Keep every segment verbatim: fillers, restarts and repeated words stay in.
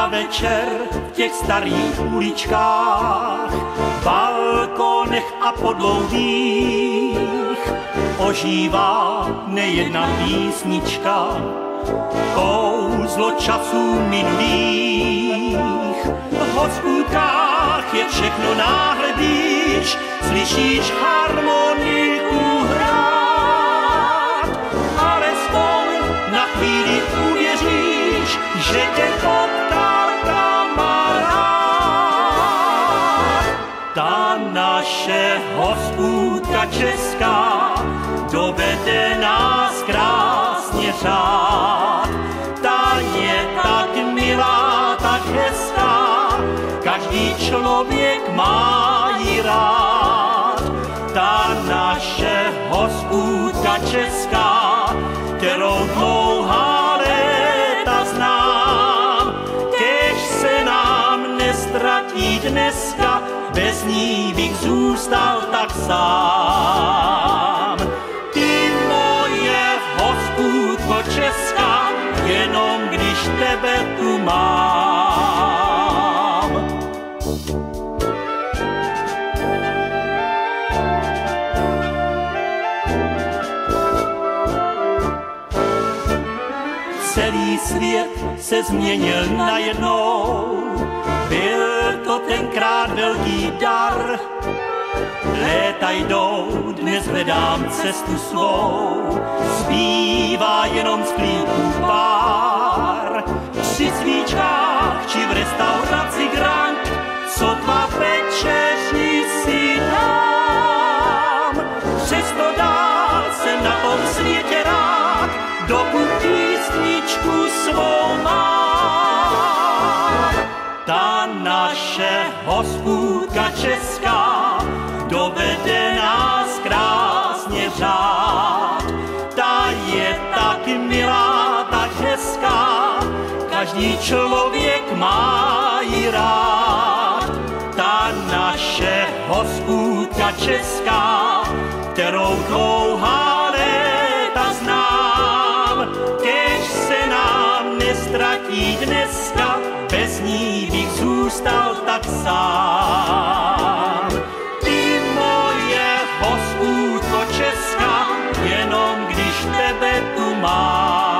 večer v těch starých uličkách, balkonech a podlouhlých ožívá nejedna písnička, kouzlo časů minulých. V hospůdkách je všechno náhle blíž, slyšíš harmoniku hrát, alespoň na chvíli uvěříš, že tě potkal kamarád. Ta naše hospůdka česká dovede nás krásně řád. Ta je tak milá, tak hezká, každý člověk má ji rád. Ta naše hospůdka česká, kterou dlouhá léta znám, kež se nám nestratí dneska, bez ní bych zůstal tak sám. Ty moje hospůdko česká, jenom když tebe tu mám. Celý svět se změnil najednou, byl to tenkrát velký dar. Léta jdou, dnes hledám cestu svou, zbývá jenom z klíků pár. Při svíčkách či v restauraci Grand, sotva večeři si dám. Přesto dál jsem na tom světě rád, dokud písničku svou mám. Ta naše hospůdka česká dovede nás krásně řád. Ta je tak milá, tak hezká, každý člověk má ji rád. Ta naše hospůdka česká, kterou dlouhá léta znám, kež se nám nestratí dneska, bez ní bych zůstal tak sám. Ty moje hospůdko česká, jenom když tebe tu mám.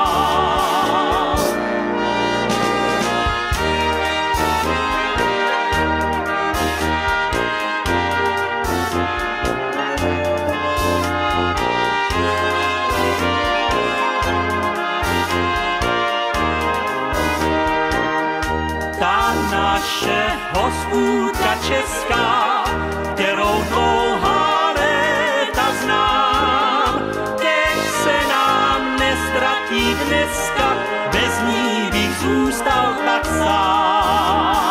Ta naše hospůdka česká, kterou dlouhá léta znám, kež se nám nestratí dneska, bez ní bych zůstal tak sám.